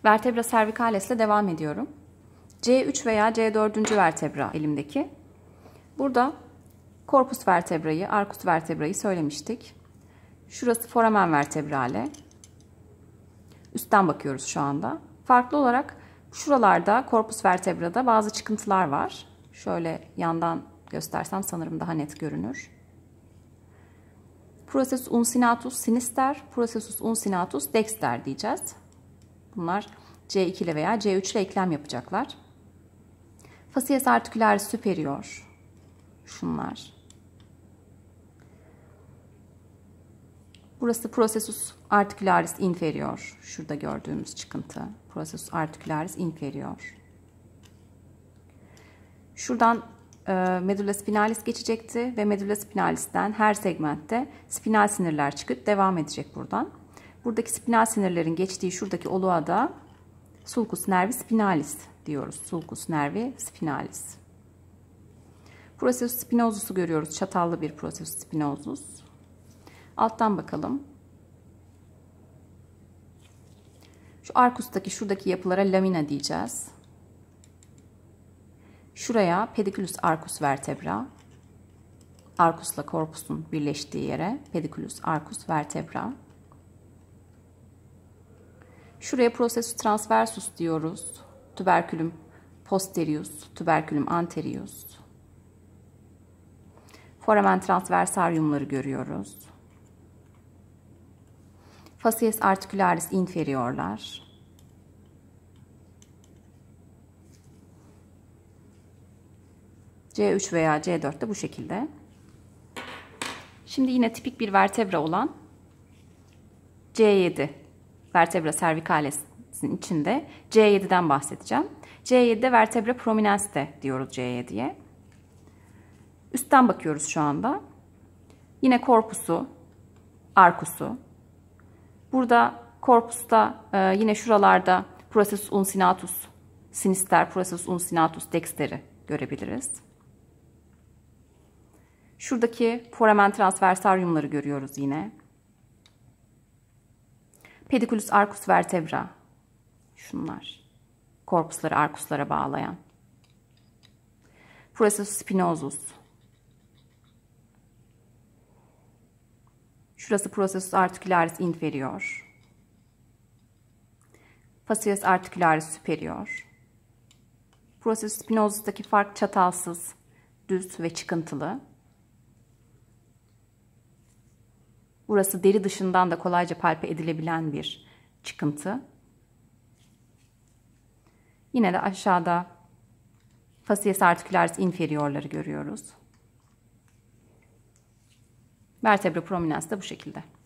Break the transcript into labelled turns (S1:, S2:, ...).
S1: Vertebra cervicalis ile devam ediyorum. C3 veya C4. vertebra elimdeki. Burada korpus vertebrayı, arkus vertebrayı söylemiştik. Şurası foramen vertebrale. Üstten bakıyoruz şu anda. Farklı olarak şuralarda korpus vertebrada bazı çıkıntılar var. Şöyle yandan göstersem sanırım daha net görünür. Processus uncinatus sinister, processus uncinatus dexter diyeceğiz. Bunlar C2 ile veya C3 ile eklem yapacaklar. Facies articularis superior. Şunlar. Burası processus articularis inferior. Şurada gördüğümüz çıkıntı. Processus articularis inferior. Şuradan medulla spinalis geçecekti ve medulla spinalis'ten her segmentte spinal sinirler çıkıp devam edecek buradan. Buradaki spinal sinirlerin geçtiği şuradaki oluğa da sulcus nervi spinalis diyoruz. Sulcus nervi spinalis. Processus spinosus'u görüyoruz. Çatallı bir processus spinosus. Alttan bakalım. Şu arkustaki şuradaki yapılara lamina diyeceğiz. Şuraya pediculus arcus vertebra. Arkusla korpusun birleştiği yere pediculus arcus vertebra. Şuraya processus transversus diyoruz. Tuberculum posterius, tuberculum anterius. Foramen transversariumları görüyoruz. Facies articularis inferiorlar. C3 veya C4 de bu şekilde. Şimdi yine tipik bir vertebra olan C7 vertebra cervicalis'in içinde C7'den bahsedeceğim. C7'de vertebra prominens de diyoruz C7'ye. Üstten bakıyoruz şu anda. Yine korpusu, arkusu. Burada korpusta yine şuralarda processus uncinatus sinister, processus uncinatus dexter'i görebiliriz. Şuradaki foramen transversariumları görüyoruz yine. Pediculus arcus vertebra. Şunlar. Korpusları arkuslara bağlayan. Processus spinosus. Şurası processus articularis inferior. Facies articularis superior. Processus spinosus'taki fark çatalsız, düz ve çıkıntılı. Burası deri dışından da kolayca palpe edilebilen bir çıkıntı. Yine de aşağıda facies articularis inferiorları görüyoruz. Vertebra prominens de bu şekilde.